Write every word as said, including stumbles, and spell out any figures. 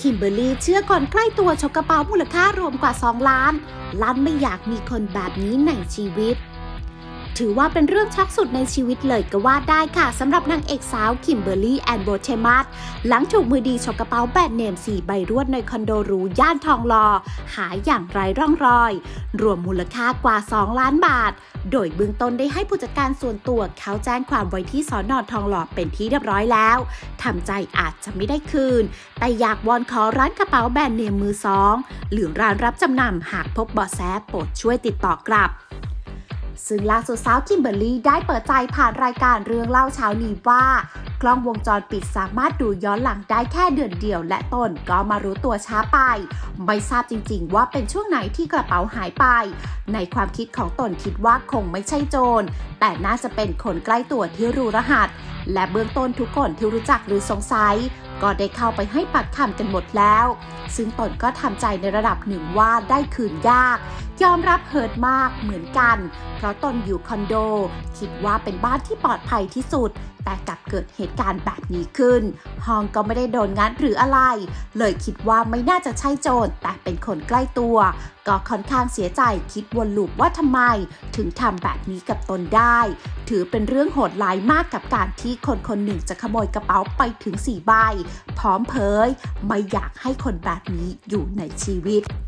คิมเบอร์รี่เชื่อคนใกล้ตัวฉกกระเป๋ามูลค่ารวมกว่าสองล้านลั่นไม่อยากมีคนแบบนี้ในชีวิตถือว่าเป็นเรื่องช็อกสุดในชีวิตเลยก็ว่าได้ค่ะสำหรับนางเอกสาวคิมเบอร์รี่แอนด์โบเทมัสหลังถูกมือดีฉกกระเป๋าแบรนด์เนมสี่ใบรวดในคอนโดหรูย่านทองหล่อหายอย่างไร้ร่องรอยรวมมูลค่ากว่าสองล้านบาทโดยเบื้องต้นได้ให้ผู้จัดการส่วนตัวเขาแจ้งความไว้ที่สน.ทองหล่อเป็นที่เรียบร้อยแล้วทำใจอาจจะไม่ได้คืนแต่อยากวอนขอร้านกระเป๋าแบรนด์เนมมือสองหรือร้านรับจำนำหากพบเบาะแสโปรดช่วยติดต่อกลับซึ่งล่าสุดสาวคิมเบอร์รี่ได้เปิดใจผ่านรายการเรื่องเล่าเช้านี้ว่ากล้องวงจรปิดสามารถดูย้อนหลังได้แค่เดือนเดียวและตนก็มารู้ตัวช้าไปไม่ทราบจริงๆว่าเป็นช่วงไหนที่กระเป๋าหายไปในความคิดของตนคิดว่าคงไม่ใช่โจรแต่น่าจะเป็นคนใกล้ตัวที่รู้รหัสและเบื้องต้นทุกคนที่รู้จักหรือสงสัยก็ได้เข้าไปให้ปากคำกันหมดแล้วซึ่งตนก็ทำใจในระดับหนึ่งว่าได้คืนยากยอมรับเฮิร์ตมากเหมือนกันเพราะตนอยู่คอนโดคิดว่าเป็นบ้านที่ปลอดภัยที่สุดแต่กลับเกิดเหตุการณ์แบบนี้ขึ้นห้องก็ไม่ได้โดนงัดหรืออะไรเลยคิดว่าไม่น่าจะใช่โจรแต่เป็นคนใกล้ตัวก็ค่อนข้างเสียใจคิดวนลูปว่าทำไมถึงทำแบบนี้กับตนได้ถือเป็นเรื่องโหดร้ายมากกับการที่คนคนหนึ่งจะขโมยกระเป๋าไปถึงสี่ใบพร้อมเผยไม่อยากให้คนแบบนี้อยู่ในชีวิต